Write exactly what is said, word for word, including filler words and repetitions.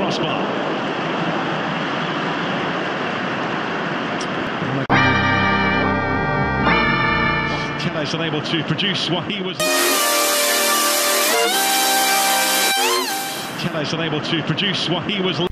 crossbar. Tellez unable to produce what he was. Tellez unable to produce what he was.